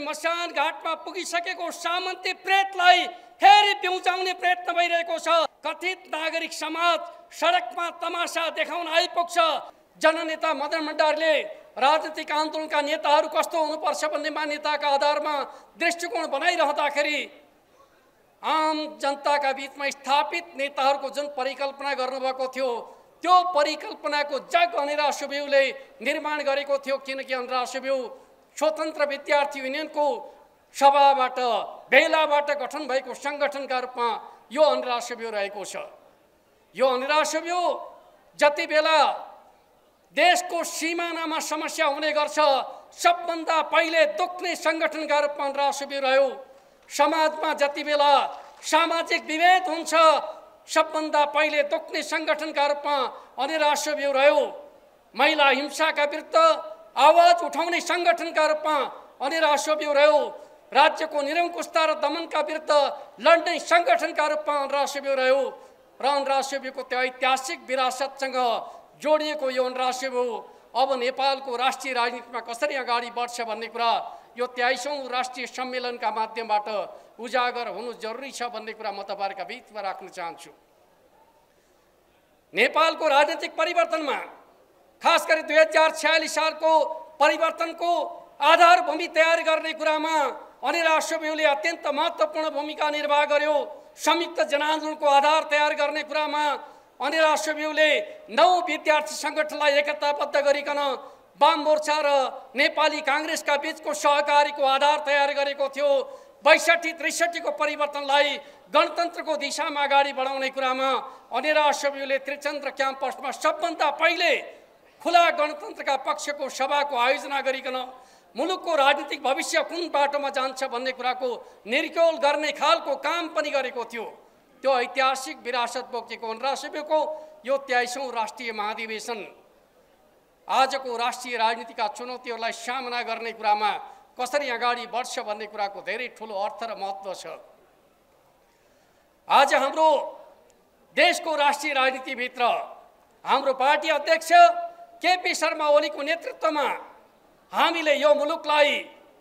स्मशान घाटमा पुगिसकेको सामन्ती प्रेतलाई फेरि बिउजाउने प्रयत्न भइरहेको छ। कथित नागरिक समाज सडकमा तमासा देखाउन आइपुग्छ। जननेता मदन भण्डारीले राजनीतिक आन्दोलनका नेताहरू कस्तो हुनुपर्छ भन्ने मान्यताका आधारमा दृष्टिकोण बनाइरहँदाखेरि आम जनताका बीचमा स्थापित नेताहरूको जुन परिकल्पना गर्नुभएको थियो त्यो परिकल्पनाको जग अनिरा सुब्यौले निर्माण गरेको थियो। किनकि अनिरा सुब्यौ स्वतन्त्र विद्यार्थी युनियनको सभाबाट बेलाबाट गठन भएको सङ्गठनका रूपमा यो अनिरा सुब्यौ रहेको छ। यो अनिरा सुब्यौ जति बेला देशको सिमानामा समस्या हुने गर्छ सबभन्दा पहिले दुख्ने सङ्गठनका रूपमा अनिरा सुब्यौ रह्यो। समाजमा जति बेला सामाजिक विभेद हुन्छ सबभन्दा पहिले दुख्ने सङ्गठनका रूपमा अनिरा सुब्यौ रह्यो। महिला हिंसाका विरुद्ध आवाज उठाउने सङ्गठनका रूपमा अनिरा सुब्यौ रह्यो। राज्यको निरङ्कुशता र दमनका विरुद्ध लड्ने सङ्गठनका रूपमा अनिरा सुब्यौ रह्यो। र अनिरा सुब्यौको त्यो ऐतिहासिक विरासतसँग जोडिएको यो अनिरा सुब्यौ अब नेपालको राष्ट्रिय राजनीतिमा कसरी अगाडि बढ्छ भन्ने कुरा यो 23औं राष्ट्रिय सम्मेलनका माध्यमबाट उजागर हुनु जरुरी छ भन्ने कुरा म तपाईहरुका बीचमा राख्न चाहन्छु। नेपालको राजनीतिक परिवर्तनमा खास गरी 2046 सालको परिवर्तनको आधार भूमि तयार गर्ने कुरामा अनिरा सुब्यौले अत्यन्त महत्त्वपूर्ण भूमिका निर्वाह गर्यो। संयुक्त जनआन्दोलनको आधार तयार गर्ने कुरामा अनिरा सुब्यौले 9 विद्यार्थी सङ्गठनलाई एकताबद्ध गरिकन वाम मोर्चा र नेपाली काङ्ग्रेसका बीचको सहकारीको आधार तयार गरेको थियो। 62-63 को परिवर्तनलाई गणतन्त्रको दिशामा अगाडि बढाउने कुरामा अनिरा सुब्यौले त्रिचन्द्र क्याम्पसमा सबभन्दा पहिले खुला गणतन्त्रका पक्षको सभाको आयोजना गरिकन मुलुकको राजनीतिक भविष्य कुन बाटोमा जान्छ भन्ने कुराको निर्क्योल गर्ने खालको काम पनि गरेको थियो। त्यो ऐतिहासिक विरासत बोकेको अनिरा सुब्यौको यो 23औं राष्ट्रिय महाधिवेशन आजको राष्ट्रिय राजनीतिका चुनौतीहरूलाई सामना गर्ने कुरामा कसरी अगाडि बढ्छ भन्ने कुराको धेरै ठूलो अर्थ र महत्त्व छ। आज हाम्रो देशको राष्ट्रिय राजनीतिभित्र हाम्रो पार्टी अध्यक्ष केपी शर्मा ओलीको नेतृत्वमा हामीले यो मुलुकलाई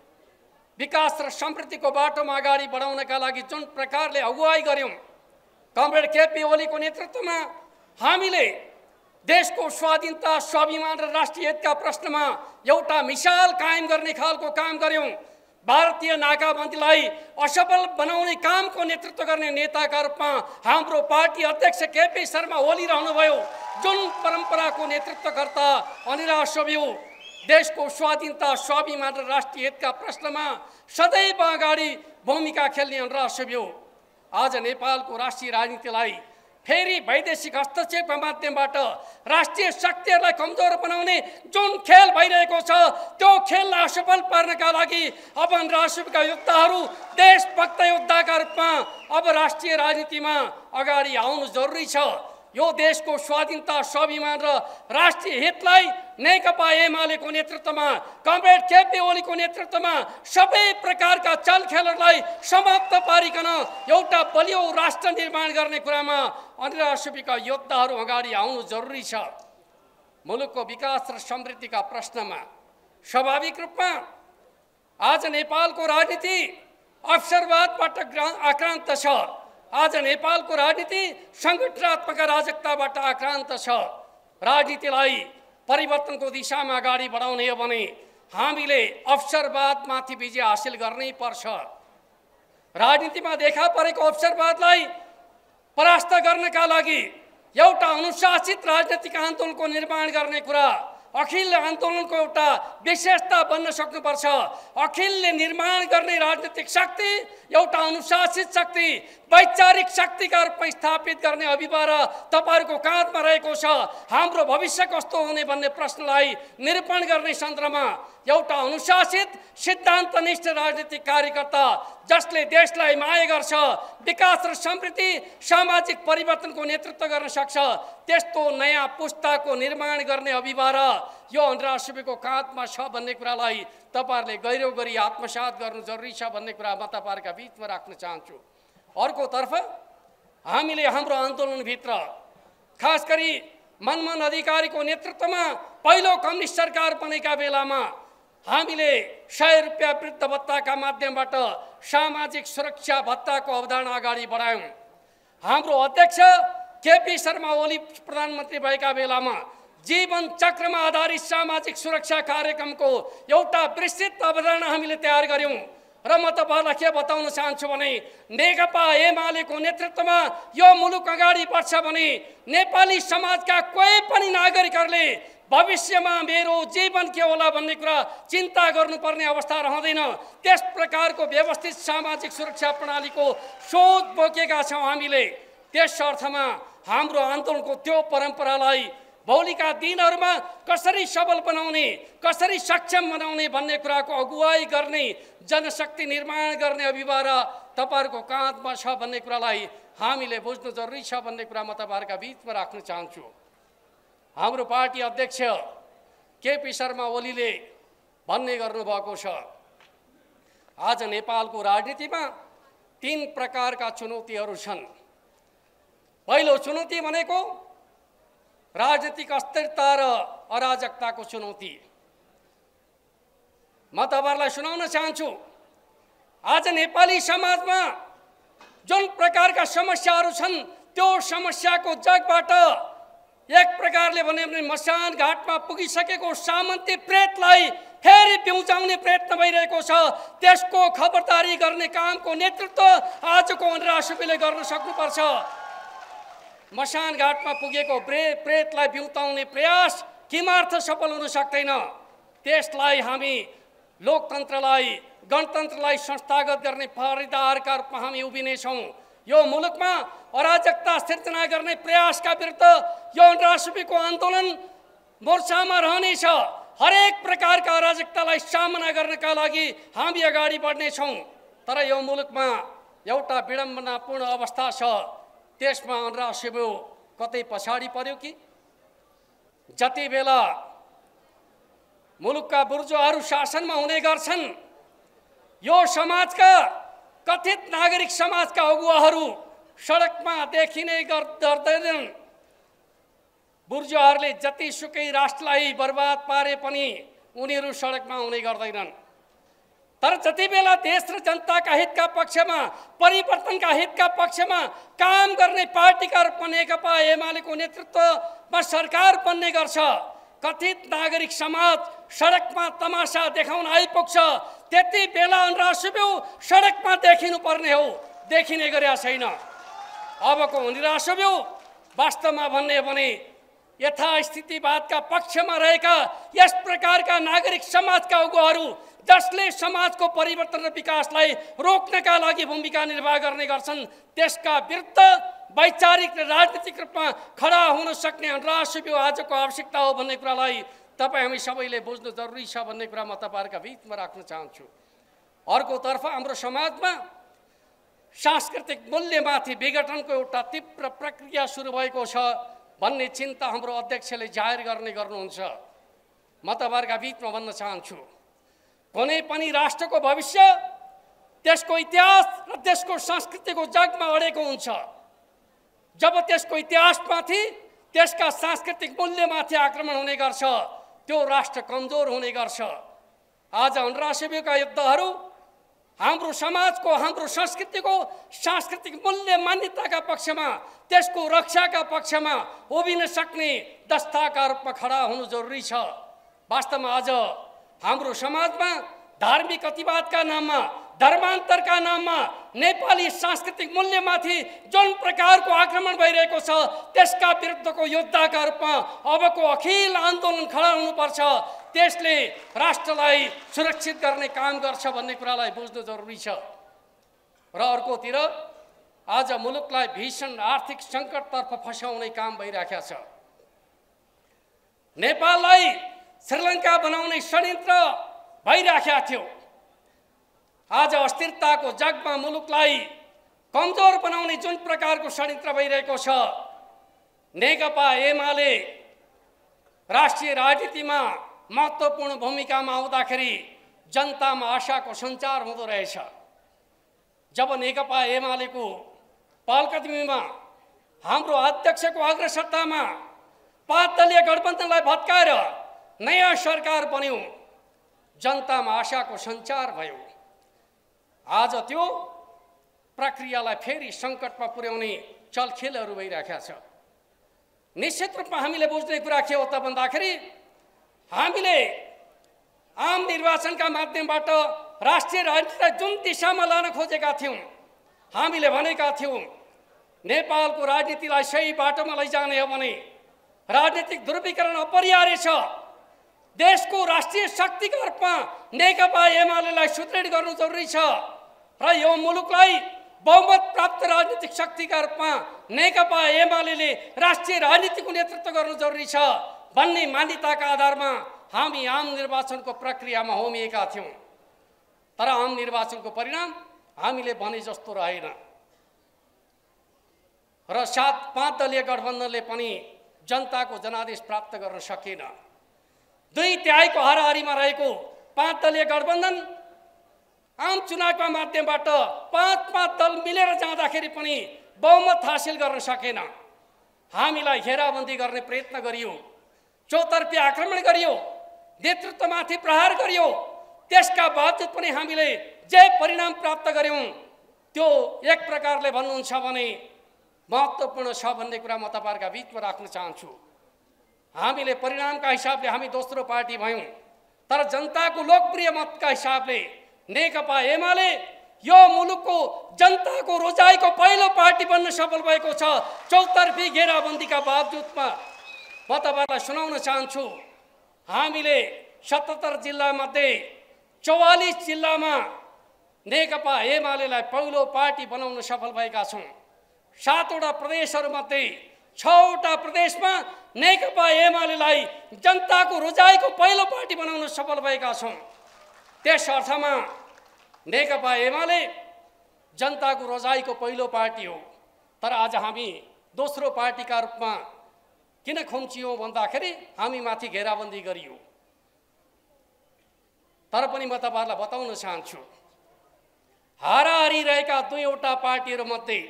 विकास र समृद्धिको बाटोमा अगाडि बढाउनका लागि जुन प्रकारले अगुवाई गर्यौं, कमरेड केपी ओलीको नेतृत्वमा हामीले देशको स्वाधीनता, स्वाभिमान र राष्ट्रिय हितका प्रश्नमा एउटा मिसाल कायम गर्ने खालको काम गर्यौं। भारतीय नाकाबन्दीलाई असफल बनाउने कामको नेतृत्व गर्ने नेताका रूपमा हाम्रो पार्टी अध्यक्ष केपी शर्मा ओली रहनुभयो। जुन परम्पराको नेतृत्वकर्ता अनिरा सुब्यौ देशको स्वाधीनता, स्वाभिमान र राष्ट्रिय हितका प्रश्नमा सदैव अगाडि भूमिका खेल्ने अनिरा सुब्यौ आज नेपालको राष्ट्रिय राजनीतिलाई फेरि वैदेशिक हस्तक्षेपका माध्यमबाट राष्ट्रिय शक्तिहरूलाई कमजोर बनाउने जुन खेल भइरहेको छ त्यो खेललाई असफल पार्नका लागि अब अनिरा सुब्यौका योद्धाहरू देशभक्त योद्धाका रूपमा अब राष्ट्रिय राजनीतिमा अगाडि आउनु जरुरी छ। यो देशको स्वाधीनता, स्वाभिमान र राष्ट्रिय हितलाई नेकपा एमालेको नेतृत्वमा, कमरेड केपी ओलीको नेतृत्वमा सबै प्रकारका चलखेलहरूलाई समाप्त पारिकन एउटा बलियो राष्ट्र निर्माण गर्ने कुरामा अनिरा सुब्यौका योद्धाहरू अगाडि आउनु जरुरी छ। मुलुकको विकास र समृद्धिका प्रश्नमा स्वाभाविक रूपमा आज नेपालको राजनीति अवसरवादबाट आक्रान्त छ। आज नेपालको राजनीति संगठनात्मक अराजकताबाट आक्रान्त छ। राजनीतिलाई परिवर्तनको दिशामा अगाडि बढाउने हो भने हामीले अवसरवादमाथि विजय हासिल गर्नै पर्छ। राजनीतिमा देखा परेको अवसरवादलाई परास्त गर्नका लागि एउटा अनुशासित राजनीतिक आन्दोलनको निर्माण गर्ने कुरा अखिल आन्दोलनको एउटा विशेषता बन्न सक्नुपर्छ। अखिलले निर्माण गर्ने राजनीतिक शक्ति एउटा अनुशासित शक्ति, वैचारिक शक्तिका रूपमा स्थापित गर्ने अभिभार तपाईहरुको काँधमा रहेको छ। हाम्रो भविष्य कस्तो हुने भन्ने प्रश्नलाई निरूपण गर्ने सन्दर्भमा एउटा अनुशासित सिद्धान्तनिष्ठ राजनीतिक कार्यकर्ता जसले देशलाई माया गर्छ, विकास र समृद्धि, सामाजिक परिवर्तनको नेतृत्व गर्न सक्छ, त्यस्तो नयाँ पुस्ताको निर्माण गर्ने अभिभार यो अनिरा सुब्यौको काँधमा छ भन्ने कुरालाई तपाईहरुले गहिरो गरी आत्मसात गर्नु जरुरी छ भन्ने कुरा म तपाईहरुका बीचमा राख्न चाहन्छु। अर्कोतर्फ हामीले हाम्रो आन्दोलनभित्र खास गरी मनमोहन अधिकारीको नेतृत्वमा पहिलो कम्युनिस्ट सरकार बनेका बेलामा हामीले 100 रुपैयाँ वृद्ध भत्ताका माध्यमबाट सामाजिक सुरक्षा भत्ताको अवधारणा अगाडि बढायौं। हाम्रो अध्यक्ष केपी शर्मा ओली प्रधानमन्त्री भएका बेलामा जीवन चक्रमा आधारित सामाजिक सुरक्षा कार्यक्रमको एउटा विस्तृत अवधारणा हामीले तयार गर्यौं र म तपाईहरुलाई के बताउन चाहन्छु भने नेकपा एमालेको नेतृत्वमा यो मुलुक अगाडि बढ्छ भने नेपाली समाजका कोही पनि नागरिकहरूले भविष्यमा मेरो जीवन के होला भन्ने कुरा चिन्ता गर्नुपर्ने अवस्था रहँदैन। त्यस प्रकारको व्यवस्थित सामाजिक सुरक्षा प्रणालीको सोच बोकेका छौं हामीले। त्यस अर्थमा हाम्रो आन्दोलनको त्यो परम्परालाई भोलिका दिनहरुमा कसरी सबल बनाउने, कसरी सक्षम बनाउने भन्ने कुराको अगुवाई गर्ने, जनशक्ति निर्माण गर्ने अभिभारा तपाईहरुको काँधमा छ भन्ने कुरालाई हामीले बुझ्नु जरुरी छ भन्ने कुरा म तपाईहरुका बीचमा राख्न चाहन्छु। हाम्रो पार्टी अध्यक्ष केपी शर्मा ओलीले भन्ने गर्नुभएको छ, आज नेपालको राजनीतिमा 3 प्रकारका चुनौतीहरू छन्। पहिलो चुनौती भनेको राजनीतिक अस्थिरता र अराजकताको चुनौती। म तपाईहरुलाई सुनाउन चाहन्छु, आज नेपाली समाजमा जुन प्रकारका समस्याहरू छन् त्यो समस्याको जगबाट एक प्रकारले भने मसान घाटमा पुगिसकेको सामन्ती प्रेतलाई फेरि बिउजाउने प्रयत्न भइरहेको छ। त्यसको खबरदारी गर्ने कामको नेतृत्व आजको अनरासुबीले गर्न सक्नुपर्छ। मसान घाटमा पुगेको प्रेतलाई बिउताउने प्रयास किमार्थ सफल हुन सक्दैन। त्यसलाई हामी लोकतन्त्रलाई, गणतन्त्रलाई संस्थागत गर्ने फरिदारका रूपमा हामी उभिनेछौँ। यो मुलुकमा अराजकता सिर्जना गर्ने प्रयासका विरुद्ध यो अनरासुबीको आन्दोलन मोर्चामा रहनेछ। हरेक प्रकारका अराजकतालाई सामना गर्नका लागि हामी अगाडि बढ्नेछौँ। तर यो मुलुकमा एउटा विडम्बनापूर्ण अवस्था छ, त्यसमा अनरासुबी कतै पछाडी पर्यो कि? जति बेला मुलुकका बुर्जुवाहरू शासनमा हुने गर्छन्, यो समाजका कथित नागरिक समाजका अगुवाहरू सडकमा देखिने गर्दैनन्। बुर्जुवाहरूले जतिसुकै राष्ट्रलाई बर्बाद पारे पनि उनीहरू सडकमा हुने गर्दैनन्। तर जति बेला देश र जनताका हितका पक्षमा, परिवर्तनका हितका पक्षमा काम गर्ने पार्टीका रूपमा नेकपा एमालेको नेतृत्वमा सरकार बन्ने गर्छ, कथित नागरिक समाज सडकमा तमासा देखाउन आइपुग्छ, त्यति बेला अनरासुबी सडकमा देखिनु पर्ने हो, देखिने गरेका छैन। अबको अनरासुबी वास्तवमा भन्ने भने यथास्थितिवादका पक्षमा रहेका यस प्रकारका नागरिक समाजका अगुवाहरू जसले समाजको परिवर्तन र विकासलाई रोक्नका लागि भूमिका निर्वाह गर्ने गर्छन्, त्यसका विरुद्ध वैचारिक र राजनीतिक रूपमा खडा हुन सक्ने अनरासुबी आजको आवश्यकता हो भन्ने कुरालाई तपाईँ हामी सबैले बुझ्नु जरुरी छ भन्ने कुरा म तपाईहरुका बीचमा राख्न चाहन्छु। अर्कोतर्फ हाम्रो समाजमा सांस्कृतिक मूल्यमाथि विघटनको एउटा तीव्र प्रक्रिया सुरु भएको छ भन्ने चिन्ता हाम्रो अध्यक्षले जाहेर गर्नुहुन्छ। म तपाईहरुका बीचमा भन्न चाहन्छु, कुनै पनि राष्ट्रको भविष्य त्यसको इतिहास र त्यसको संस्कृतिको जगमा अडेको हुन्छ। जब त्यसको इतिहासमाथि, त्यसका सांस्कृतिक मूल्यमाथि आक्रमण हुने गर्छ, त्यो राष्ट्र कमजोर हुने गर्छ। आज अनरासुबीका युद्धहरू हाम्रो समाजको, हाम्रो संस्कृतिको सांस्कृतिक मूल्य मान्यताका पक्षमा, त्यसको रक्षाका पक्षमा उभिन सक्ने दस्ताका रूपमा खडा हुनु जरुरी छ। वास्तवमा आज हाम्रो समाजमा धार्मिक अतिवादका नाममा, धर्मान्तरका नाममा नेपाली सांस्कृतिक मूल्यमाथि जुन प्रकारको आक्रमण भइरहेको छ, त्यसका विरुद्धको योद्धाका रूपमा अबको अखिल आन्दोलन खडा हुनुपर्छ। त्यसले राष्ट्रलाई सुरक्षित गर्ने काम गर्छ भन्ने कुरालाई बुझ्नु जरुरी छ। र अर्कोतिर आज मुलुकलाई भीषण आर्थिक सङ्कटतर्फ फसाउने काम भइरहेको छ। नेपाललाई श्रीलङ्का बनाउने षड्यन्त्र भइरहेको थियो। आज अस्थिरताको जगमा मुलुकलाई कमजोर बनाउने जुन प्रकारको षड्यन्त्र भइरहेको छ, नेकपा एमाले राष्ट्रिय राजनीतिमा महत्त्वपूर्ण भूमिकामा आउँदाखेरि जनतामा आशाको सञ्चार हुँदो रहेछ। जब नेकपा एमालेको पहलकदमीमा हाम्रो अध्यक्षको अग्रसत्तामा 5 दलीय गठबन्धनलाई भत्काएर नयाँ सरकार बन्यो, जनतामा आशाको सञ्चार भयो। आज त्यो प्रक्रियालाई फेरि सङ्कटमा पुर्याउने चलखेलहरू भइरहेका छ। निश्चित रूपमा हामीले बुझ्ने कुरा के हो त भन्दाखेरि हामीले आम निर्वाचनका माध्यमबाट राष्ट्रिय राजनीतिलाई जुन दिशामा लान खोजेका थियौँ, हामीले भनेका थियौँ नेपालको राजनीतिलाई सही बाटोमा लैजाने हो भने राजनीतिक ध्रुवीकरण अपरिहार्य छ। देशको राष्ट्रिय शक्तिका रूपमा नेकपा एमालेलाई सुदृढ गर्नु जरुरी छ र यो मुलुकलाई बहुमत प्राप्त राजनीतिक शक्तिका रूपमा नेकपा एमालेले राष्ट्रिय राजनीतिको नेतृत्व गर्नु जरुरी छ भन्ने मान्यताका आधारमा हामी आम निर्वाचनको प्रक्रियामा होमिएका थियौँ। तर आम निर्वाचनको परिणाम हामीले भने जस्तो रहेन र 5 दलीय गठबन्धनले पनि जनताको जनादेश प्राप्त गर्न सकेन। 2/3 हाराहारीमा रहेको 5 दलीय गठबन्धन आम चुनावका माध्यमबाट 5 दल मिलेर जाँदाखेरि पनि बहुमत हासिल गर्न सकेन। हामीलाई घेराबन्दी गर्ने प्रयत्न गरियो, चौतर्फी आक्रमण गरियो, नेतृत्वमाथि प्रहार गरियो। त्यसका बावजुद पनि हामीले जे परिणाम प्राप्त गर्यौं त्यो एक प्रकारले भन्नुहुन्छ भने महत्त्वपूर्ण छ भन्ने कुरा म तपाईहरुका बीचमा राख्न चाहन्छु। हामीले परिणामका हिसाबले हामी दोस्रो पार्टी भयौं, तर जनताको लोकप्रिय मतका हिसाबले नेकपा एमाले यो मुलुकको जनताको रोजाइको पहिलो पार्टी बन्न सफल भएको छ। चौतर्फी घेराबन्दीका बावजुदमा म तपाईहरुलाई सुनाउन चाहन्छु, हामीले 77 जिल्ला मध्ये 44 जिल्लामा नेकपा एमालेलाई पहिलो पार्टी बनाउन सफल भएका छौं। 7वटा प्रदेशहरूमध्ये 6वटा प्रदेशमा नेकपा एमालेलाई जनताको रोजाइको पहिलो पार्टी बनाउन सफल भएका छौं। त्यस अर्थमा नेकपा एमाले जनताको रोजाइको पहिलो पार्टी हो। तर आज हामी दोस्रो पार्टीका रूपमा किन खुम्चियौं भन्दाखेरि हामी माथि घेराबन्दी गरियो। तर पनि म तपाईहरुलाई बताउन चाहन्छु, हाराहारी रहेका 2वटा पार्टीहरू मध्ये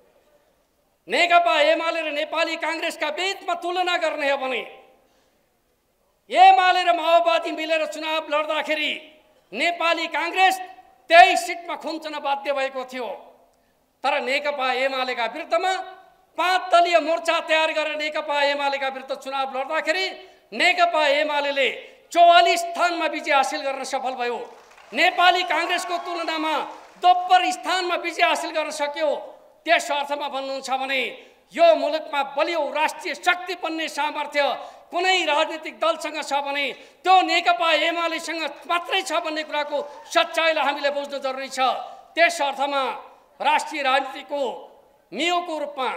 नेकपा एमाले र नेपाली कांग्रेसका बीचमा तुलना गर्ने हो भने एमाले र माओवादी मिलेर चुनाव लड्दाखेरि नेपाली कांग्रेस 23 सिटमा खुम्चन बाध्य भएको थियो। तर नेकपा एमालेका विरुद्धमा 5 दलीय मोर्चा तयार गरेर नेकपा एमालेका विरुद्ध चुनाव लड्दाखेरि नेकपा एमालेले 44 स्थानमा विजय हासिल गर्न सफल भयो। नेपाली कांग्रेसको तुलनामा दोब्बर स्थानमा विजय हासिल गर्न सक्यो। त्यस अर्थमा भन्नुहुन्छ भने यो मुलुकमा बलियो राष्ट्रिय शक्ति बन्ने सामर्थ्य कुनै राजनीतिक दलसँग छ भने त्यो नेकपा एमालेसँग मात्रै छ भन्ने कुराको सच्चाइलाई हामीले बुझ्नु जरुरी छ। त्यस अर्थमा राष्ट्रिय राजनीतिको मियोको रूपमा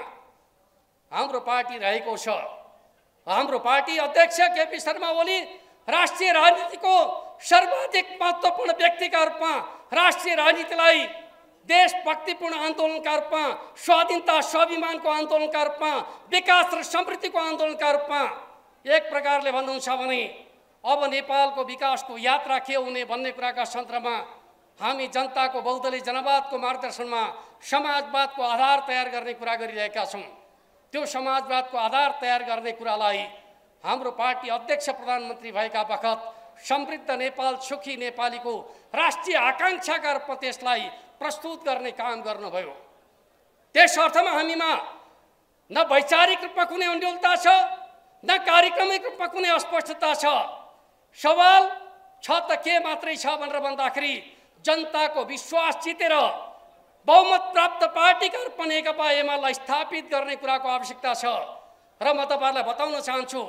हाम्रो पार्टी रहेको छ। हाम्रो पार्टी अध्यक्ष केपी शर्मा ओली राष्ट्रिय राजनीतिको सर्वाधिक महत्त्वपूर्ण व्यक्तिका रूपमा राष्ट्रिय राजनीतिलाई देशभक्तिपूर्ण आन्दोलनका रूपमा, स्वाधीनता स्वाभिमानको आन्दोलनका रूपमा, विकास र समृद्धिको आन्दोलनका रूपमा एक प्रकारले भन्नुहुन्छ भने अब नेपालको विकासको यात्रा के हुने भन्ने कुराका सन्दर्भमा हामी जनताको बहुदलीय जनवादको मार्गदर्शनमा समाजवादको आधार तयार गर्ने कुरा गरिरहेका छौं। त्यो समाजवादको आधार तयार गर्ने कुरालाई हाम्रो पार्टी अध्यक्ष प्रधानमन्त्री भएका बखत समृद्ध नेपाल सुखी नेपालीको राष्ट्रिय आकांक्षाका रूपमा त्यसलाई प्रस्तुत गर्ने काम गर्नुभयो। त्यस अर्थमा हामीमा न वैचारिक रूपमा कुनै अन्योलता छ, न कार्यक्रमिक रूपमा कुनै अस्पष्टता छ। सवाल छ त के मात्रै छ भनेर भन्दाखेरि जनताको विश्वास जितेर बहुमत प्राप्त पार्टीका रूपमा नेकपा एमालेलाई स्थापित गर्ने कुराको आवश्यकता छ। र म तपाईहरुलाई बताउन चाहन्छु,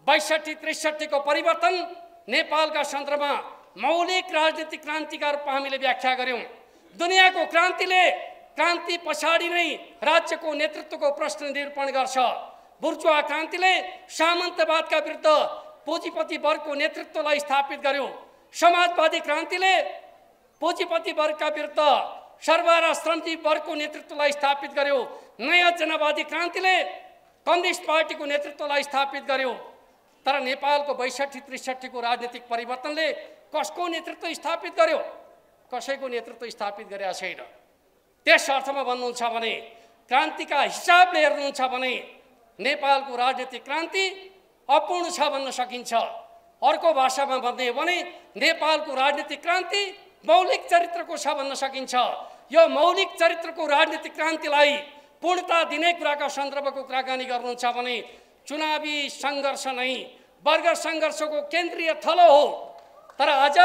62-63 को परिवर्तन नेपालका सन्दर्भमा मौलिक राजनीतिक क्रान्तिका रूपमा हामीले व्याख्या गर्यौं। दुनियाँको क्रान्ति पछाडि नै राज्यको नेतृत्वको प्रश्न निरूपण गर्छ। बुर्जुआ क्रान्तिले सामन्तवादका विरुद्ध पुँजीपति वर्गको नेतृत्वलाई स्थापित गर्यो। समाजवादी क्रान्तिले पुँजीपति वर्गका विरुद्ध सरकार र श्रमजीवी वर्गको नेतृत्वलाई स्थापित गर्यो। नयाँ जनवादी क्रान्तिले कम्युनिस्ट पार्टीको नेतृत्वलाई स्थापित गर्यो। तर नेपालको 62-63 को राजनीतिक परिवर्तनले कसको नेतृत्व स्थापित गर्यो? कसैको नेतृत्व स्थापित गरेका छैन। त्यस अर्थमा भन्नुहुन्छ भने क्रान्तिका हिसाबले हेर्नुहुन्छ भने नेपालको राजनीतिक क्रान्ति अपूर्ण छ भन्न सकिन्छ। अर्को भाषामा भन्ने हो भने नेपालको राजनीतिक क्रान्ति मौलिक चरित्रको छ भन्न सकिन्छ। यो मौलिक चरित्रको राजनीतिक क्रान्तिलाई पूर्णता दिने कुराका सन्दर्भको कुराकानी गर्नुहुन्छ भने चुनावी सङ्घर्ष नै वर्ग सङ्घर्षको केन्द्रीय थलो हो। तर आज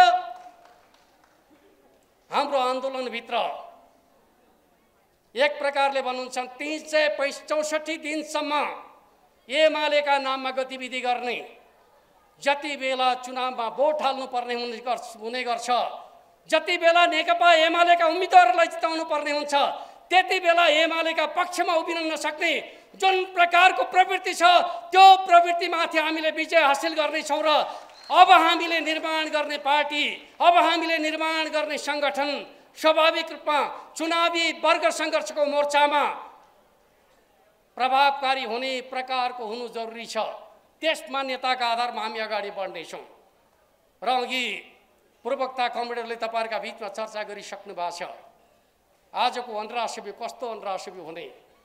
हाम्रो आन्दोलनभित्र एक प्रकारले भन्नुहुन्छ 364 दिनसम्म एमालेका नाममा गतिविधि गर्ने, जति बेला चुनावमा भोट हाल्नुपर्ने हुने गर्छ, जति बेला नेकपा एमालेका उम्मेदवारलाई जिताउनु पर्ने हुन्छ, त्यति बेला एमालेका पक्षमा उभिन नसक्ने जुन प्रकारको प्रवृत्ति छ त्यो प्रवृत्तिमाथि हामीले विजय हासिल गर्नेछौँ र अब हामीले निर्माण गर्ने पार्टी, अब हामीले निर्माण गर्ने सङ्गठन स्वाभाविक रूपमा चुनावी वर्ग सङ्घर्षको मोर्चामा प्रभावकारी हुने प्रकारको हुनु जरुरी छ। त्यस मान्यताका आधारमा हामी अगाडि बढ्नेछौँ। र अघि पूर्वोक्ता कमरेडले तपाईँहरूका बिचमा चर्चा गरिसक्नु भएको छ। आजको अन्तर्राष्ट्रिय कस्तो अन्तर्राष्ट्रिय हुने,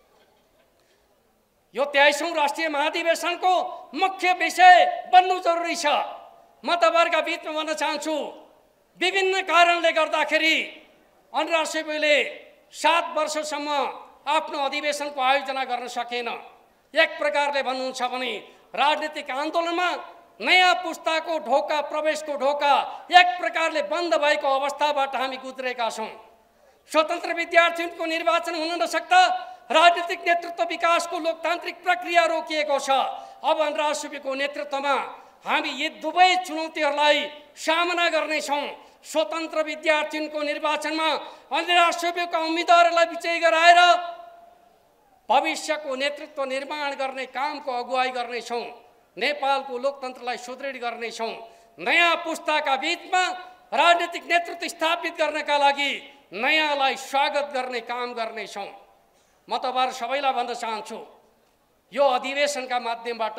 यो 23औं राष्ट्रिय महाधिवेशनको मुख्य विषय बन्नु जरुरी छ। म तपाईँहरूका बिचमा भन्न चाहन्छु, विभिन्न कारणले गर्दाखेरि अन्तर्राष्ट्रियले 7 वर्षसम्म आफ्नो अधिवेशनको आयोजना गर्न सकेन। एक प्रकारले भन्नुहुन्छ भने राजनीतिक आन्दोलनमा नयाँ पुस्ताको ढोका, प्रवेशको ढोका एक प्रकारले बन्द भएको अवस्थाबाट हामी गुज्रेका छौँ। स्वतन्त्र विद्यार्थीको निर्वाचन हुन नसक्दा राजनीतिक नेतृत्व विकासको लोकतान्त्रिक प्रक्रिया रोकिएको छ। अब अन्तर्राष्ट्रियको नेतृत्वमा हामी यी दुवै चुनौतीहरूलाई सामना गर्नेछौँ। स्वतन्त्र विद्यार्थीको निर्वाचनमा अन्तर्राष्ट्रियका उम्मेदवारलाई विजयी गराएर भविष्यको नेतृत्व निर्माण गर्ने कामको अगुवाई गर्नेछौँ। नेपालको लोकतन्त्रलाई सुदृढ गर्नेछौँ। नयाँ पुस्ताका बिचमा राजनीतिक नेतृत्व स्थापित गर्नका लागि नयाँलाई स्वागत गर्ने काम गर्नेछौँ। म तपाईहरु सबैलाई भन्न चाहन्छु, यो अधिवेशनका माध्यमबाट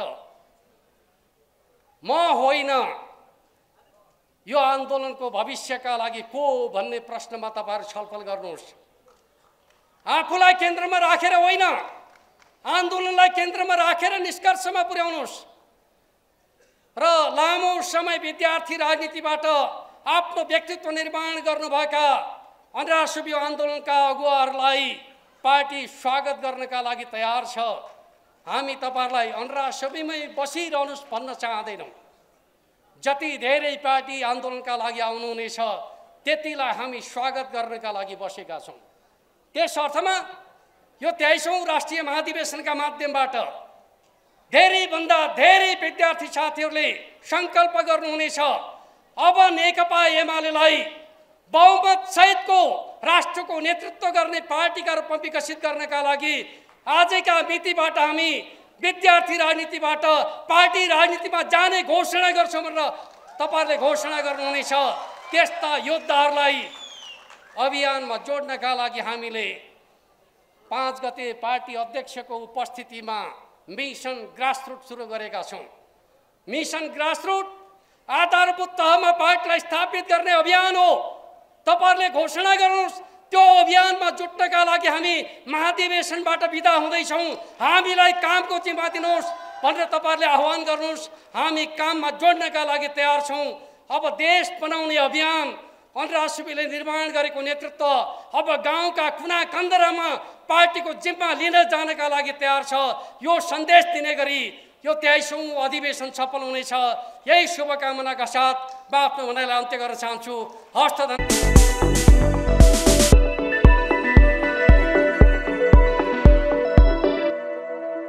म होइन, यो आन्दोलनको भविष्यका लागि को भन्ने प्रश्नमा तपाईहरु छलफल गर्नुहोस्। आफूलाई केन्द्रमा राखेर होइन, आन्दोलनलाई केन्द्रमा राखेर निष्कर्षमा पुर्याउनुहोस् र लामो समय विद्यार्थी राजनीतिबाट आफ्नो व्यक्तित्व निर्माण गर्नुभएका अन्तर्राष्ट्रिय आन्दोलनका अगुवाहरूलाई पार्टी स्वागत गर्नका लागि तयार छ। हामी तपाईहरुलाई अन्तर्राष्ट्रियमै बसिरहनुहोस् भन्न चाहदैनौँ। जति धेरै पार्टी आन्दोलनका लागि आउनुहुनेछ त्यतिलाई हामी स्वागत गर्नका लागि बसेका छौँ। त्यस अर्थमा यो 23औं राष्ट्रिय महाधिवेशनका माध्यमबाट धेरैभन्दा धेरै विद्यार्थी साथीहरूले सङ्कल्प गर्नुहुनेछ, अब नेकपा एमालेलाई बहुमत सहितको राष्ट्रको नेतृत्व गर्ने पार्टीका रूपमा विकसित गर्नका लागि आजका मितिबाट हामी विद्यार्थी राजनीतिबाट पार्टी राजनीतिमा जाने घोषणा गर्छौँ भनेर तपाईहरुले घोषणा गर्नुहुनेछ। त्यस्ता योद्धाहरूलाई अभियानमा जोड्नका लागि हामीले 5 गते पार्टी अध्यक्षको उपस्थितिमा मिसन ग्रासरुट सुरु गरेका छौँ। मिसन ग्रासरुट आधारभूत तहमा पार्टीलाई स्थापित गर्ने अभियान हो। तपाईहरुले घोषणा गर्नुहोस्, त्यो अभियानमा जुट्नका लागि हामी महाधिवेशनबाट बिदा हुँदैछौँ। हामीलाई कामको जिम्मा दिनुहोस् भनेर तपाईहरुले आह्वान गर्नुहोस्। हामी काममा जोड्नका लागि तयार छौँ। अब देश बनाउने अभियान अन्तर्राष्ट्रियले निर्माण गरेको नेतृत्व अब गाउँका कुना कन्दरामा पार्टीको जिम्मा लिन जानका लागि तयार छ। यो सन्देश दिने गरी यो 23औं अधिवेशन सफल हुनेछ। यही शुभकामनाका साथ म आफ्नो भनाइलाई अन्त्य गर्न चाहन्छु। हस्त।